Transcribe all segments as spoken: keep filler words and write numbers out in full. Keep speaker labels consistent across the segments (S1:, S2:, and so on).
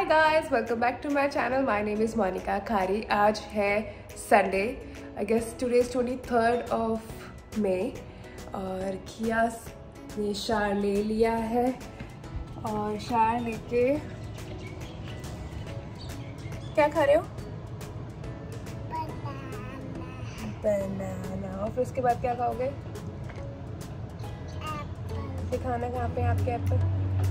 S1: guys, welcome back to my channel. My name is Monica Khari. आज है Sunday. I guess today is twenty-third of May और किया ने शार ले लिया है और शार लेके क्या खा रहे हो? बनाना। और फिर उसके बाद क्या खाओगे? दिखाना कहाँ पे आपके एप्पल?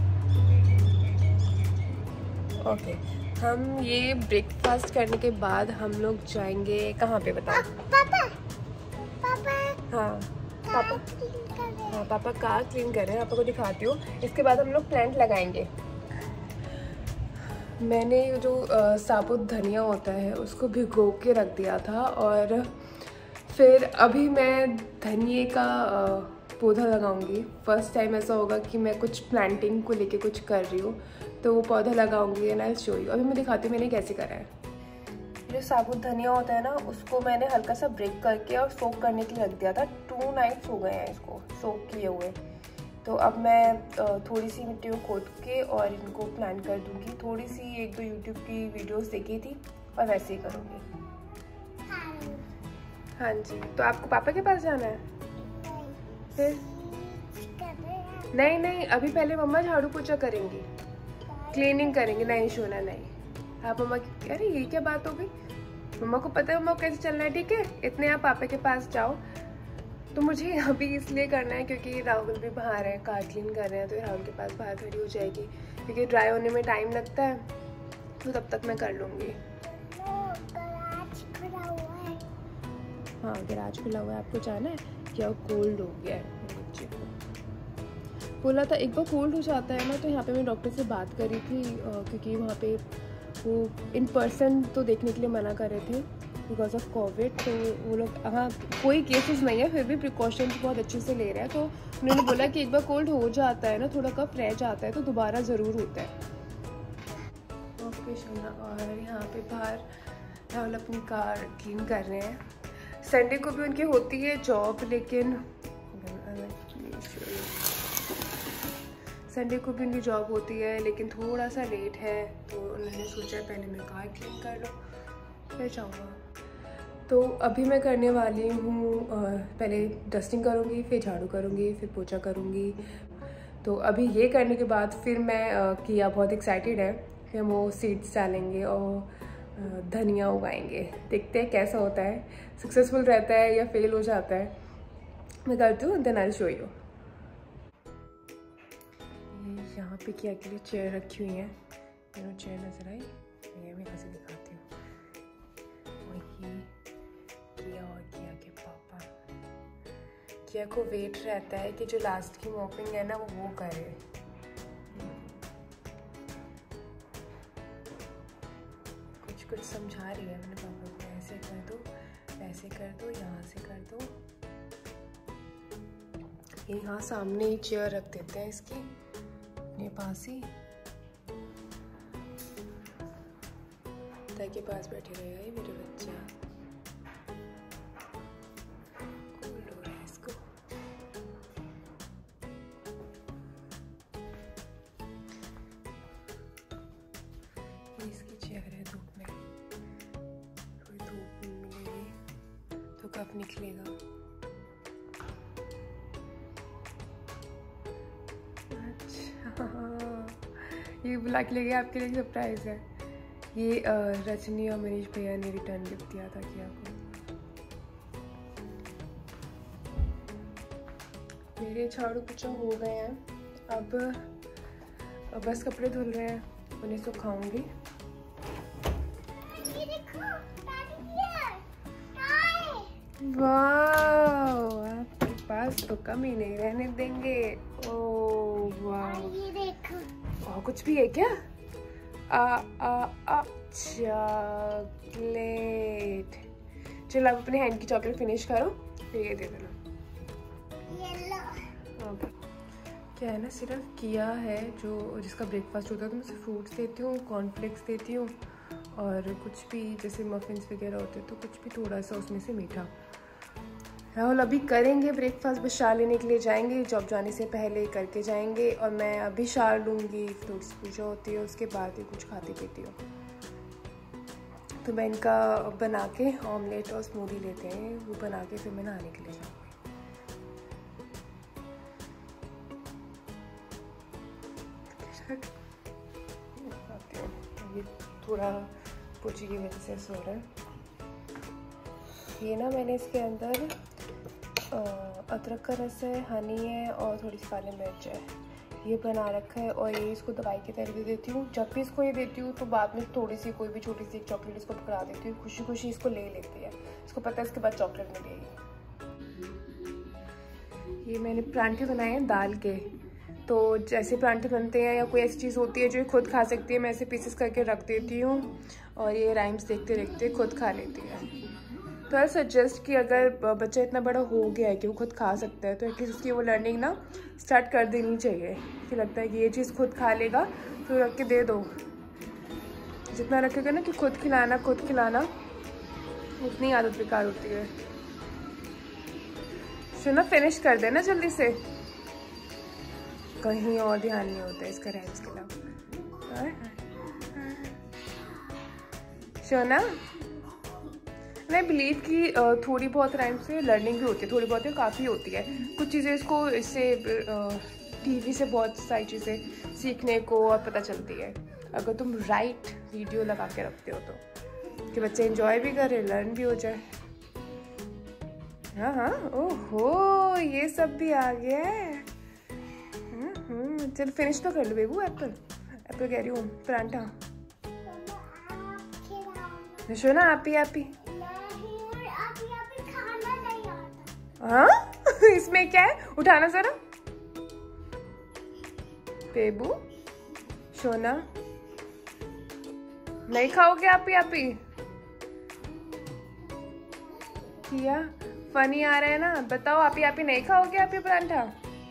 S1: Okay okay. हम ये ब्रेकफास्ट करने के बाद हम लोग जाएंगे कहाँ पे बताओ?
S2: पापा पापा
S1: हाँ पापा हाँ पापा कार क्लीन कर रहे हैं, पापा को दिखाती हूँ। इसके बाद हम लोग प्लांट लगाएंगे। मैंने जो आ, साबुत धनिया होता है उसको भिगो के रख दिया था और फिर अभी मैं धनिए का आ, पौधा लगाऊंगी। फर्स्ट टाइम ऐसा होगा कि मैं कुछ प्लांटिंग को लेके कुछ कर रही हूँ, तो वो पौधा लगाऊंगी एंड आई शो यू। अभी मैं दिखाती हूँ मैंने कैसे करा है। जो साबुत धनिया होता है ना, उसको मैंने हल्का सा ब्रेक करके और सोक करने के लिए रख दिया था। टू नाइट्स हो गए हैं इसको सोक किए हुए। तो अब मैं थोड़ी सी मिट्टी को खोद के और इनको प्लांट कर दूँगी। थोड़ी सी एक दो यूट्यूब की वीडियोस देखी थी और वैसे ही करूँगी। हाँ जी, तो आपको पापा के पास जाना है? फिर नहीं नहीं, अभी पहले मम्मा झाड़ू पोछा करेंगी, क्लीनिंग करेंगे। नहीं सोना नहीं। आप मम्मा की, अरे ये क्या बात हो गई? मम्मा को पता है मम्मा को कैसे चलना है, ठीक है? इतने आप पापा के पास जाओ। तो मुझे अभी इसलिए करना है क्योंकि राहुल भी बाहर है, कार क्लीन कर रहे हैं, तो राहुल के पास बाहर खड़ी हो जाएगी क्योंकि ड्राई होने में टाइम लगता है। तो तब तक मैं कर लूँगी। हाँ गैराज खुला हुआ है। आपको जाना है क्या? कोल्ड हो गया है बच्चे को। बोला था एक बार कोल्ड हो जाता है ना, तो यहाँ पे मैं डॉक्टर से बात करी थी क्योंकि वहाँ पे वो इन पर्सन तो देखने के लिए मना कर रहे थे बिकॉज ऑफ कोविड। तो वो लोग, हाँ कोई केसेस नहीं है, फिर भी प्रिकॉशंस बहुत अच्छे से ले रहे हैं। तो उन्होंने बोला कि एक बार कोल्ड हो जाता है ना, थोड़ा कफ रह जाता है, तो दोबारा ज़रूर होता है। ओके सोना। और यहाँ पे बाहर राहुल अपनी कार क्लीन कर रहे हैं। संडे को भी उनकी होती है जॉब, लेकिन संडे को भी उनकी जॉब होती है लेकिन थोड़ा सा लेट है, तो उन्होंने सोचा पहले मैं कार क्लीन कर लूँ फिर जाऊँगा। तो अभी मैं करने वाली हूँ, पहले डस्टिंग करूँगी, फिर झाड़ू करूँगी, फिर पोछा करूँगी। तो अभी ये करने के बाद फिर मैं किया बहुत एक्साइटेड है, फिर हम वो सीड्स डालेंगे और धनिया उगाएंगे। देखते हैं कैसा होता है, सक्सेसफुल रहता है या फेल हो जाता है। मैं करती हूँ, देन आई शो यू। ये यहाँ पे किया के लिए चेयर रखी हुई है, दोनों चेयर नजर आई, ये मैं कैसे दिखाती हूँ। वही किया और किया के पापा, किया को वेट रहता है कि जो लास्ट की मॉपिंग है ना वो वो करे। कुछ समझा रही है मैंने पापा को, ऐसे कर दो, ऐसे कर दो, यहाँ से कर दो। ये यहाँ सामने ही चेयर रख देते हैं इसकी अपने पास ही, ताकि पास बैठे रहेगा ये मेरे बच्चा। कूल हो रहा है इसको। ये इसकी चेयर है धूप में, थोड़ी धूप मिलेगी तो कब निकलेगा। अच्छा ये बुला के ले गया, आपके लिए सरप्राइज है। ये रजनी और मनीष भैया ने रिटर्न गिफ्ट दिया था किया को। मेरे झाड़ू पोछा हो गए हैं, अब बस कपड़े धुल रहे हैं, उन्हें सुखाऊंगी। वाह, आपके पास तो कमी नहीं रहने देंगे। ओह वाह, ये देखो। और कुछ भी है क्या? आ आ आ चॉकलेट। चलो आप अपने हैंड की चॉकलेट फिनिश करो, फिर ये दे देना। ओके। क्या है ना, सिर्फ किया है जो जिसका ब्रेकफास्ट होता है, तो मैं सिर्फ फ्रूट्स देती हूँ, कॉर्नफ्लेक्स देती हूँ और कुछ भी जैसे मफिन्स वगैरह होते हैं तो कुछ भी थोड़ा सा उसमें से मीठा। राहुल अभी करेंगे ब्रेकफास्ट, बस शार लेने के लिए जाएंगे, जॉब जाने से पहले करके जाएंगे। और मैं अभी शार लूँगी, थोड़ी सी पूजा होती है, उसके बाद ही कुछ खाती पीती हूँ। तो मैं इनका बना के ऑमलेट और स्मूदी लेते हैं, वो बना के फिर मैं नहाने के लिए जाऊँगी। ये थोड़ा पूछी की वजह से सो रहा है। ये ना मैंने इसके अंदर अदरक का रस है, हनी है और थोड़ी सी काली मिर्च है, ये बना रखा है। और ये इसको दवाई की तरह दे देती हूँ। जब भी इसको ये देती हूँ तो बाद में थोड़ी सी कोई भी छोटी सी एक चॉकलेट इसको पकड़ा देती हूँ। खुशी खुशी इसको ले लेती है, इसको पता है इसके बाद चॉकलेट मिलेगी। ये मैंने परांठे बनाए हैं दाल के। तो जैसे परांठे बनते हैं या कोई ऐसी चीज़ होती है जो खुद खा सकती है, मैं ऐसे पीसेस करके रख देती हूँ और ये राइम्स देखते देखते खुद खा लेती है। तो आई सजेस्ट कि अगर बच्चा इतना बड़ा हो गया है कि वो खुद खा सकता है तो एटलीस्ट उसकी वो लर्निंग ना स्टार्ट कर देनी चाहिए कि लगता है कि ये चीज़ खुद खा लेगा तो रख के दे दो। जितना रखेगा ना कि खुद खिलाना खुद खिलाना, उतनी आदत बेकार होती है। सुना फिनिश कर देना जल्दी से, कहीं और ध्यान नहीं होता है इसका राइम्स के अलावा। शोना मैं बिलीव कि थोड़ी बहुत राइम्स से लर्निंग भी होती है, थोड़ी बहुत काफ़ी होती है। कुछ चीज़ें इसको इससे टीवी से बहुत सारी चीज़ें सीखने को और पता चलती है, अगर तुम राइट वीडियो लगा के रखते हो तो, कि बच्चे एंजॉय भी करे, लर्न भी हो जाए। हाँ हाँ, ओहो ये सब भी आ गया है। चल फिनिश तो कर लो बेबू। एप्पल एप्पल कह रही हूँ, परांठा। शोना आप ही आप ही। हाँ इसमें क्या है, उठाना जरा बेबू। शोना नहीं खाओगे आप ही आप ही। किया फनी आ रहा है ना, बताओ आप ही आप ही नहीं खाओगे आप ही परांठा।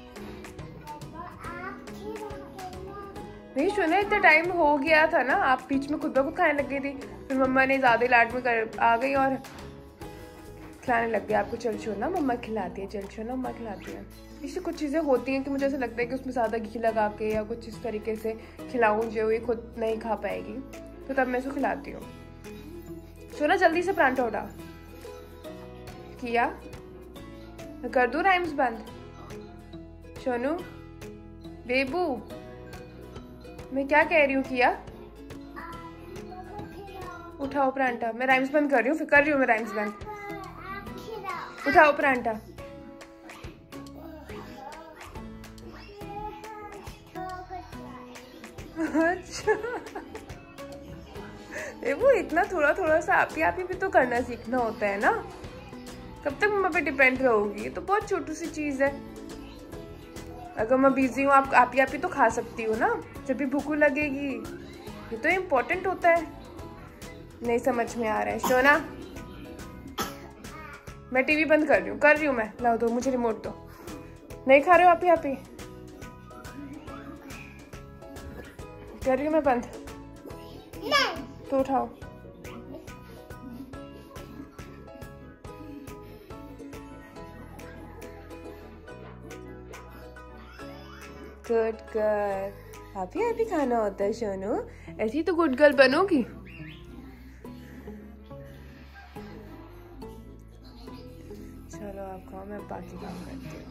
S1: नहीं शोना इतना टाइम हो गया था ना, आप बीच में खुद ब खुद खाने लग गई थी, फिर मम्मा ने ज़्यादा लाड में कर आ गई और खिलाने लग गया आपको। चल शोना मम्मा खिलाती है, चल शोना मम्मा खिलाती है। इससे कुछ चीज़ें होती हैं कि मुझे ऐसा लगता है कि उसमें ज़्यादा घी लगा के या कुछ इस तरीके से खिलाऊं जो ये खुद नहीं खा पाएगी, तो तब मैं इसको खिलाती हूँ। शोना जल्दी से परांठा उठा। किया मैं कर दूँ राइम्स बंद। सोनू बेबू मैं क्या कह रही हूँ, किया उठाओ परांठा। मैं राइम्स बंद कर रही हूँ, फिर कर रही हूँ मैं राइम्स बंद। उठाओ परांठा। अच्छा वो इतना थोड़ा थोड़ा सा आप ही आप ही भी तो करना सीखना होता है ना, कब तक मम्मा पे डिपेंड रहोगी। ये तो बहुत छोटी सी चीज़ है। अगर मैं बिजी हूँ आप आप ही आप ही तो खा सकती हो ना, जब भी भूख लगेगी। ये तो इम्पोर्टेंट होता है। नहीं समझ में आ रहा है शोना, मैं टीवी बंद कर रही हूँ कर रही हूँ मैं। लाओ दो मुझे रिमोट दो। नहीं खा रहे हो आप ही आप ही। कर रही हूँ मैं बंद। नहीं तो उठाओ। गुड गर्ल, आप ही आप ही खाना होता है सोनू, ऐसी तो गुड गर्ल बनोगी। चलो आप खाओ, मैं बाकी काम करती हूँ।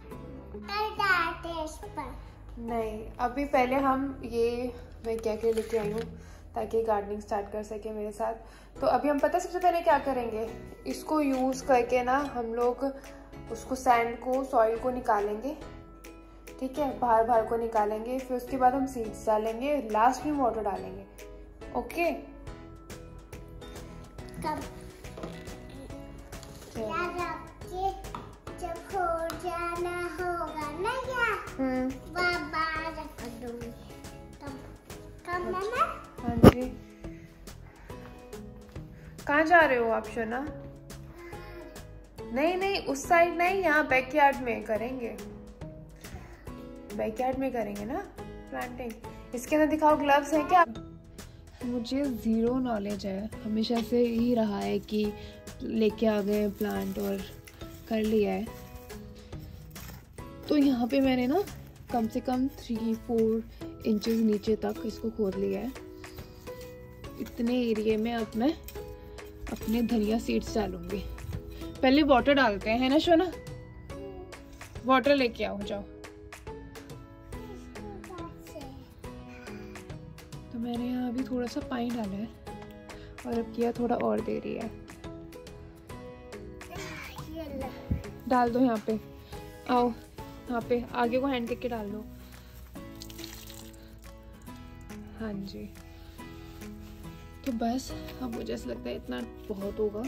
S1: नहीं अभी पहले हम ये मैं क्या क्या लेके आई हूँ ताकि गार्डनिंग स्टार्ट कर सके मेरे साथ। तो अभी हम पता सबसे पहले क्या करेंगे, इसको यूज़ करके ना हम लोग उसको सैंड को सॉइल को निकालेंगे, ठीक है, बाहर बाहर को निकालेंगे। फिर उसके बाद हम सीड्स डालेंगे, लास्ट में वाटर डालेंगे। ओके कब जब हो जाना होगा ना क्या बाबा रख दूंगी तब कब मम्मा। हाँ जी कहाँ जा रहे हो आप शोना। नहीं नहीं उस साइड नहीं, यहाँ बैकयार्ड में करेंगे, बैकयार्ड में करेंगे ना प्लांटिंग। इसके अंदर दिखाओ ग्लव्स हैं क्या। मुझे ज़ीरो नॉलेज है, हमेशा से ही रहा है कि लेके आ गए प्लांट और कर लिया है। तो यहाँ पे मैंने ना कम से कम थ्री फोर इंचेस नीचे तक इसको खोद लिया है। इतने एरिया में अब मैं अपने धनिया सीड्स डालूंगी। पहले वाटर डालते हैं, है ना शोना? वाटर लेके आओ, जाओ। तो मैंने यहाँ अभी थोड़ा सा पानी डाला है और अब किया थोड़ा और दे रही है। डाल दो यहाँ पे, आओ यहाँ पे आगे को हैंड करके डाल दो। हाँ जी, तो बस अब मुझे ऐसा लगता है इतना बहुत होगा।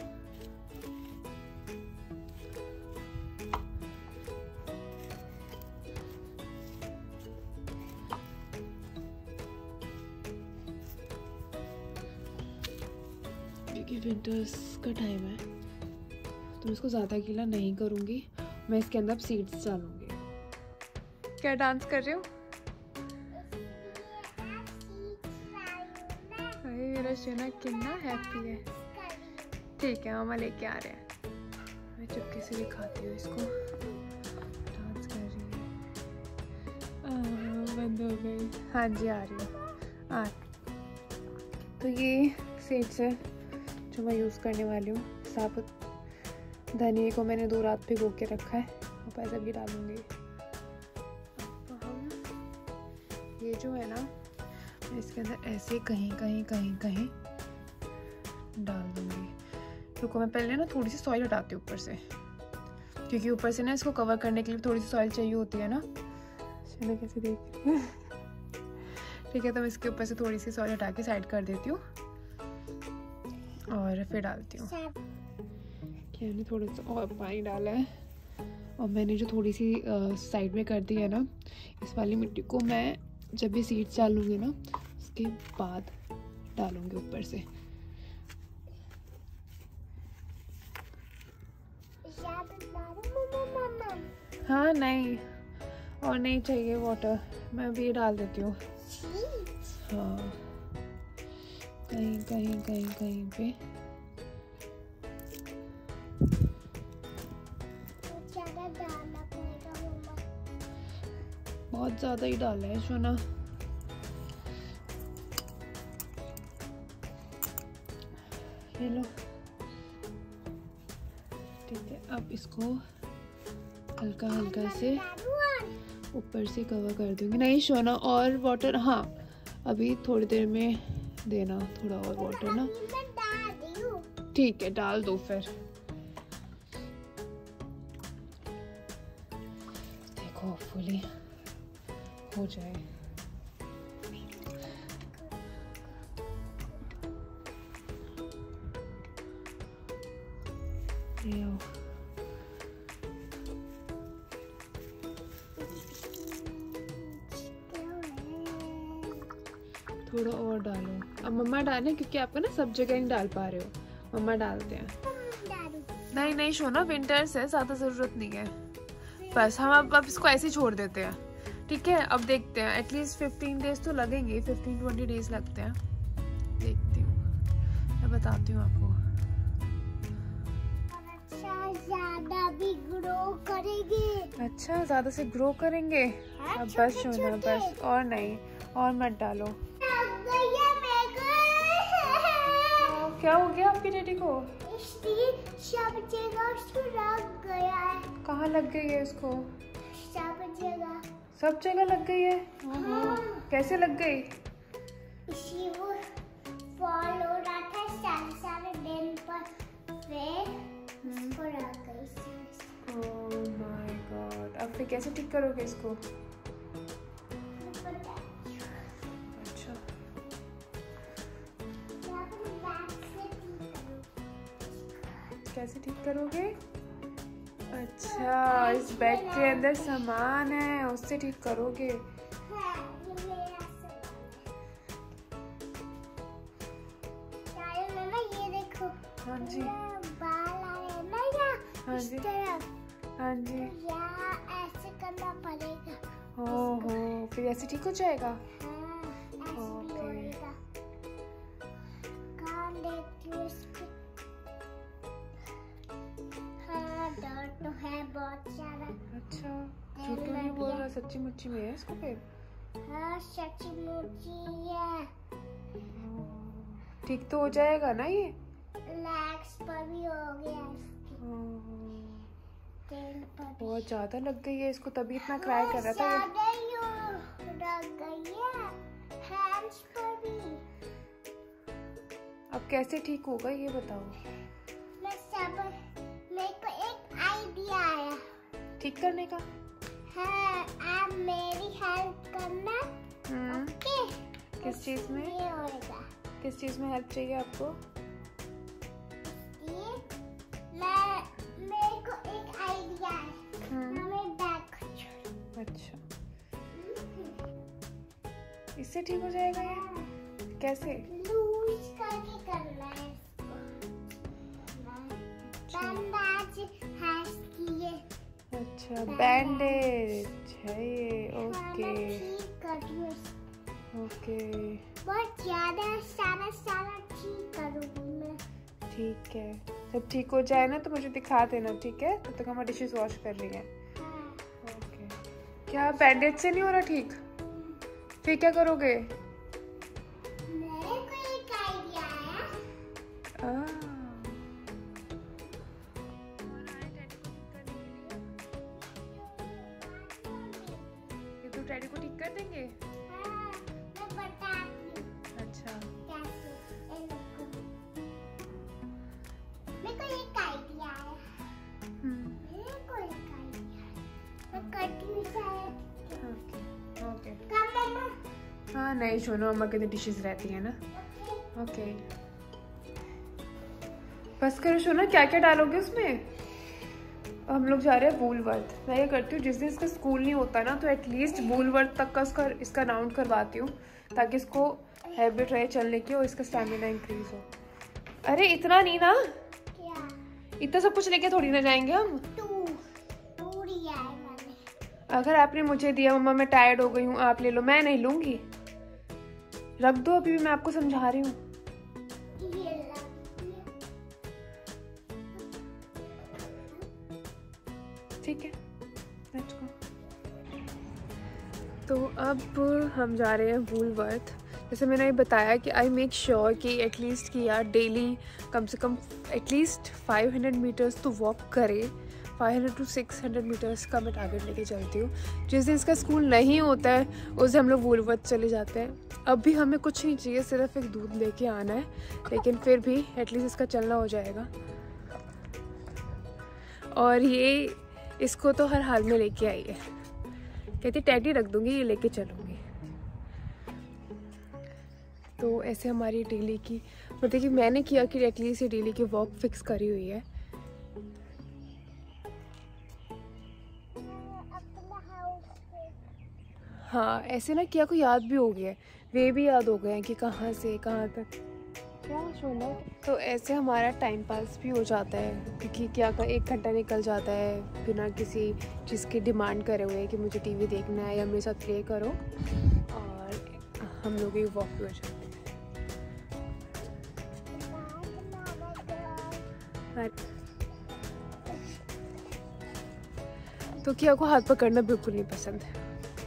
S1: क्योंकि विंटर्स का टाइम है तो मैं इसको ज़्यादा गीला नहीं करूँगी। मैं इसके अंदर सीड्स डालूँगी। क्या डांस कर रहे हो? अरे मेरा सोना कितना हैप्पी है। ठीक है, मामा लेके आ रहे हैं। मैं चुपके से दिखाती हूँ इसको। डांस कर रही है। बंद हो गई। हाँ जी, आ रही हूँ। आ तो ये सीड्स है जो मैं यूज़ करने वाली हूँ। साबुत धनिए को मैंने दो रात भिगो के रखा है। अब ऐसा भी डालूँगी। तो हम ये जो है ना, मैं इसके अंदर ऐसे कहीं कहीं कहीं कहीं डाल दूँगी। रुको, मैं पहले ना थोड़ी सी सॉइल हटाती हूँ ऊपर से, क्योंकि ऊपर से ना इसको कवर करने के लिए थोड़ी सी सॉइल चाहिए होती है ना। चलो कैसे देख ठीक है, तो मैं इसके ऊपर से थोड़ी सी सॉइल हटा के साइड कर देती हूँ और फिर डालती हूँ। मैंने थोड़ा सा और पानी डाला है और मैंने जो थोड़ी सी साइड में कर दी है ना, इस वाली मिट्टी को मैं जब भी सीड्स डालूंगी ना उसके बाद डालूंगी ऊपर से। हाँ नहीं, और नहीं चाहिए वाटर, मैं अभी ये डाल देती हूँ। हाँ, कहीं कहीं कहीं कहीं पे बहुत ज़्यादा ही डाला है सोना। ये लो, ठीक है। अब इसको हल्का हल्का से ऊपर से कवर कर दूंगी। नहीं सोना, और वाटर, हाँ अभी थोड़ी देर में देना थोड़ा और वाटर ना। ठीक है, डाल दो फिर। देखो होपफुली हो जाए। ये आओ। थोड़ा और डालो। अब मम्मा डालें, क्योंकि आपको ना सब जगह नहीं डाल पा रहे हो। मम्मा डालते हैं। नहीं नहीं शोना, विंटर्स है, ज़्यादा ज़रूरत नहीं है। बस हम अब अब इसको ऐसे ही छोड़ देते हैं। ठीक है, अब देखते हैं। एटलीस्ट फिफ्टीन डेज तो लगेंगे, फिफ्टीन ट्वेंटी डेज लगते हैं। देखती हूँ, मैं बताती हूँ आपको।
S2: अच्छा, ज़्यादा भी ग्रो करेंगे।
S1: अच्छा, ज़्यादा से ग्रो करेंगे। अब बस शोना, बस, और नहीं, और मत डालो। क्या हो गया आपकी बेटी को?
S2: सब जगह लग गया है।
S1: कहाँ लग गई है उसको?
S2: सब जगह।
S1: सब जगह लग गई है?
S2: हाँ।
S1: कैसे लग गई?
S2: इसी वो फॉल हो रहा था सारे सारे दिन पर, फिर इसको लग गई।
S1: ओह माय गॉड, अब फिर कैसे ठीक करोगे इसको? अच्छा, कैसे ठीक करोगे? अच्छा, इस बैग के अंदर सामान है, उससे ठीक करोगे।
S2: ये देखो।
S1: हाँ जी,
S2: बाल आ रहे हैं ना यहाँ,
S1: हाँ
S2: इस
S1: जी,
S2: तरफ।
S1: हाँ जी।
S2: यहाँ ऐसे करना पड़ेगा।
S1: ओहो, फिर ऐसे ठीक हो जाएगा?
S2: हाँ, ऐसे भी
S1: ओके।
S2: होएगा। कहाँ देखती हूँ इसको? हाँ, डर तो है बहुत सारा।
S1: अच्छा, झूठ तो नहीं बोल रहा, सच्ची मुच्ची में है इसको फिर?
S2: हाँ सच्ची मुच्ची है।
S1: ठीक तो हो जाएगा ना ये?
S2: लेग्स पर भी हो गया इसकी, तेल पर भी।
S1: बहुत ज्यादा लग गई है इसको, तभी इतना क्राई कर रहा था।
S2: ज्यादा ही लग गई है, हैंड्स पर भी।
S1: अब कैसे ठीक होगा ये बताओ?
S2: मैं सब मेरे को एक आइडिया आया
S1: ठीक करने का।
S2: है, आप मेरी हेल्प करना।
S1: Hmm,
S2: okay?
S1: किस चीज में?
S2: ये होएगा।
S1: किस चीज में हेल्प चाहिए आपको?
S2: ये मैं मेरे को एक आइडिया है। हमें बैग छोड़।
S1: अच्छा, इससे ठीक हो जाएगा ये? कैसे?
S2: लूज करके करना है इसको। बैंडेज है इसकी ये।
S1: अच्छा, बैंडेज है ये। ओके
S2: हाँ, मैं ठीक कर रही हूँ इसको।
S1: ओके,
S2: बहुत ज्यादा सारा सारा ठीक करूँगी मैं।
S1: ठीक है। जब ठीक हो जाए ना तो मुझे दिखा देना, ठीक है? तब तक हम डिशेस वॉश कर रही हैं।
S2: हाँ।
S1: ओके। क्या बैंडेज से नहीं हो रहा ठीक? फिर क्या करोगे?
S2: मेरे को एक आइडिया है।
S1: आ, ये तो डैडी को ठीक कर देंगे।
S2: हाँ, मैं बताती हूँ
S1: अच्छा,
S2: कैसे। ये देखो। मेरे को एक आइडिया है।
S1: हम्म,
S2: मेरे को एक आइडिया है। मैं करती हूँ शायद।
S1: Okay okay.
S2: कम मम्मा।
S1: हाँ नहीं, सुनो, अम्मा के तो डिशेस रहती है ना।
S2: ओके।
S1: ओके, बस करो सोना, क्या क्या डालोगे उसमें? हम लोग जा रहे हैं वूलवर्थ। मैं ये करती हूँ जिस दिन इसका स्कूल नहीं होता ना तो एटलीस्ट वूलवर्थ तक का इसका इसका राउंड करवाती हूँ, ताकि इसको हैबिट रहे चलने की और इसका स्टैमिना इंक्रीज हो। अरे इतना नहीं ना,
S2: क्या?
S1: इतना सब कुछ लेके थोड़ी ना जाएंगे हम।
S2: टू टू लिया है मैंने।
S1: अगर आपने मुझे दिया मम्मा मैं टायर्ड हो गई हूँ आप ले लो, मैं नहीं लूंगी। रख दो, अभी भी मैं आपको समझा रही हूँ।
S2: ये ला।
S1: ठीक है, लेट्स गो। तो अब हम जा रहे हैं वूलवर्थ। जैसे मैंने ये बताया कि आई मेक श्योर कि एटलीस्ट कि यार डेली कम से कम एटलीस्ट फाइव हंड्रेड मीटर्स तो वॉक करे। Five hundred to six hundred metres का मैं टारगेट लेके चलती हूँ। जिस दिन इसका स्कूल नहीं होता है उस दिन हम लोग वूलवर्थ चले जाते हैं। अब भी हमें कुछ नहीं चाहिए, सिर्फ एक दूध लेके आना है, लेकिन फिर भी एटलीस्ट इसका चलना हो जाएगा। और ये इसको तो हर हाल में लेके आई है, कहती टैडी रख दूंगी, ये लेके चलूँगी। तो ऐसे हमारी डेली की मतलब कि मैंने किया कि एटलीस्ट ये डेली की वॉक फिक्स करी हुई है। हाँ ऐसे ना किया को याद भी हो गया है, वे भी याद हो गए हैं कि कहाँ से कहाँ तक क्या सोना। तो ऐसे हमारा टाइम पास भी हो जाता है, क्योंकि क्या कर एक घंटा निकल जाता है बिना किसी चीज़ की डिमांड करे हुए कि मुझे टीवी देखना है या मेरे साथ प्ले करो, और हम लोग एक वॉक भी हो जाते हैं। तो किया को हाथ पकड़ना बिल्कुल नहीं पसंद है,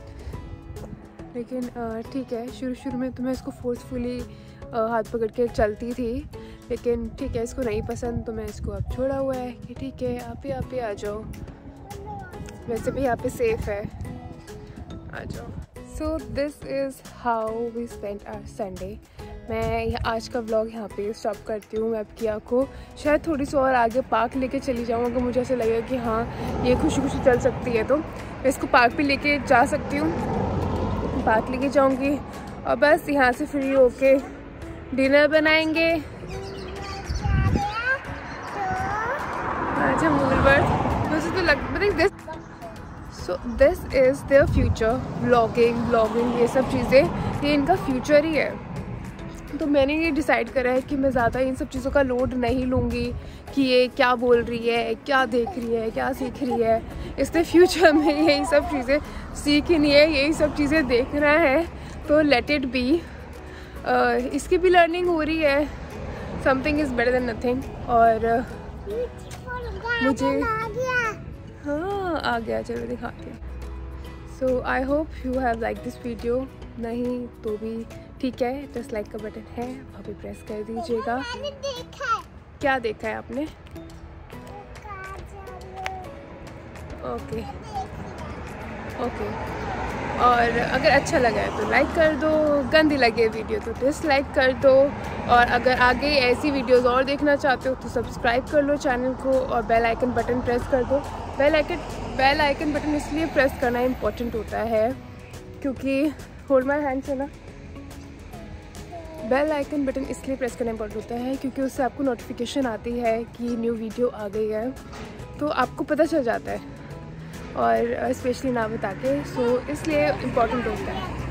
S1: लेकिन ठीक है शुरू शुरू में तो मैं इसको फोर्सफुली हाथ पकड़ के चलती थी, लेकिन ठीक है इसको नहीं पसंद तो मैं इसको अब छोड़ा हुआ है कि ठीक है आप ही आप ही आ जाओ, वैसे भी यहाँ पे सेफ है, आ जाओ। So this is how we spend our Sunday. मैं आज का व्लॉग यहाँ पे स्टॉप करती हूँ। मैं अब किया को शायद थोड़ी सी और आगे पार्क लेके चली जाऊँ, अगर मुझे ऐसा लगेगा कि हाँ ये खुशी खुशी चल सकती है तो मैं इसको पार्क भी लेके जा सकती हूँ। पार्क लेके जाऊँगी और बस यहाँ से फ्री होके डिनर बनाएंगे। आज हम वूलवर्थ मुझे तो लग मतलब this so this is their future. Vlogging blogging ये सब चीज़ें ये इनका फ्यूचर ही है। तो मैंने ये डिसाइड करा है कि मैं ज़्यादा इन सब चीज़ों का लोड नहीं लूँगी कि ये क्या बोल रही है, क्या देख रही है, क्या सीख रही है। इसने फ्यूचर में यही सब चीज़ें सीखनी है, यही सब चीज़ें देखना है, तो लेट इट बी। इसकी भी लर्निंग हो रही है, something is better than nothing. और uh, मुझे आ गया, चलो दिखाते हैं। So I hope you have like this video, नहीं तो भी ठीक है, जस्ट लाइक का बटन है वहाँ पे प्रेस कर दीजिएगा।
S2: मैंने देखा है।
S1: क्या देखा है आपने? Okay okay. और अगर अच्छा लगा है तो लाइक कर दो, गंदी लगे वीडियो तो डिसलाइक कर दो, और अगर आगे ऐसी वीडियोस और देखना चाहते हो तो सब्सक्राइब कर लो चैनल को और बेल आइकन बटन प्रेस कर दो। Bell icon bell icon button इसलिए प्रेस करना इम्पोर्टेंट होता है क्योंकि होल्ड माय हैंड से ना, बेल आइकन बटन इसलिए प्रेस करना इम्पोर्टेंट होता है क्योंकि उससे आपको नोटिफिकेशन आती है कि न्यू वीडियो आ गई है, तो आपको पता चल जाता है, और स्पेशली ना बता के, सो इसलिए इम्पोर्टेंट होता है।